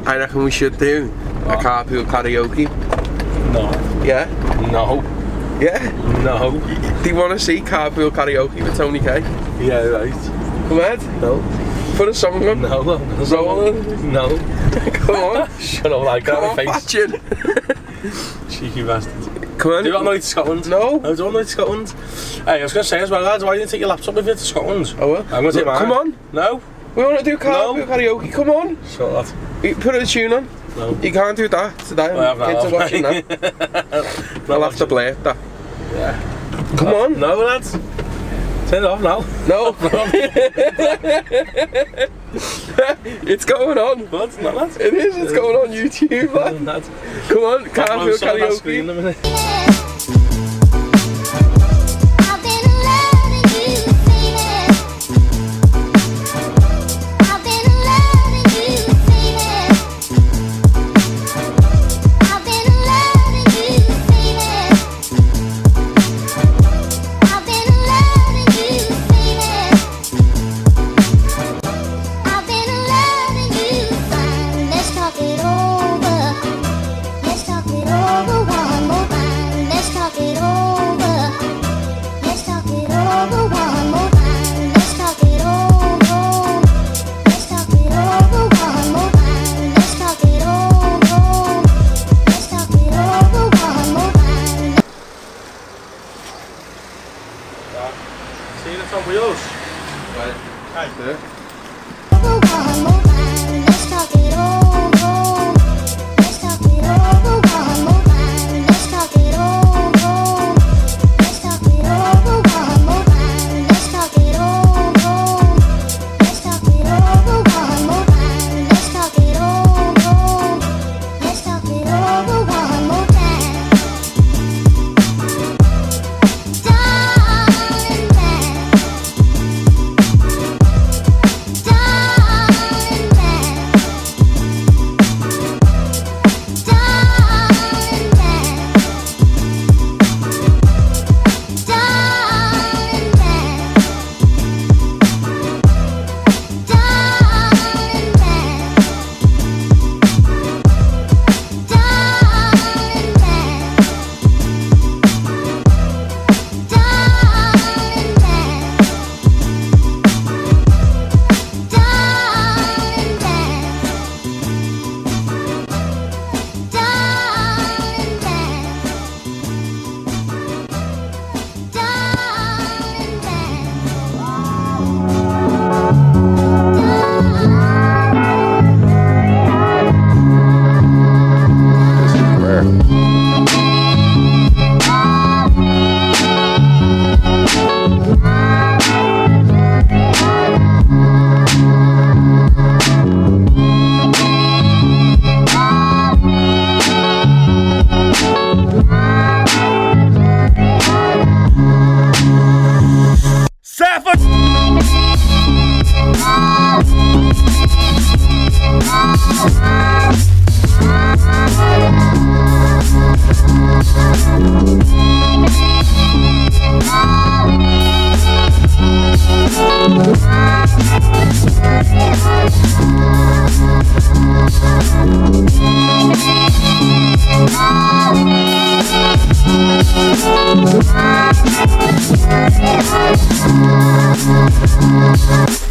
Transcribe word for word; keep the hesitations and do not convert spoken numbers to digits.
I reckon we should do what? a carpool karaoke. No. Yeah? No. Yeah? No. Do you want to see carpool karaoke with Tony K? Yeah, right. Come on. No. Put a song on. No. Rolling. No. Come on. Shut up, like Come on, face. Cheeky bastard. Come on. Do you want to go to Scotland? No. No, do you want to go to Scotland? Hey, I was going to say as well, lads, why didn't you take your laptop with you to Scotland? Oh well. I'm going to take mine. Come on. No. We want to do carpool No. karaoke. Come on. Shut up. You put a tune on. No. You can't do that today. I have Kids that, are watching that. No, I'll have to play it. That. Yeah. Come on. No, lads. Turn it off now. No. It's going on. What? Not lads. It is. It's going on YouTube, man. Lads. Come on. Carpool karaoke. Screen a minute. See that's on wheels. Right. Right there. Let's talk it over. Let's talk it over one more time. Let's talk it over. Let's talk it over one more time. Let's talk it over. Let's talk it over one more time. Let's talk it over. Let's talk it over one more time. Darling, We'll be right back.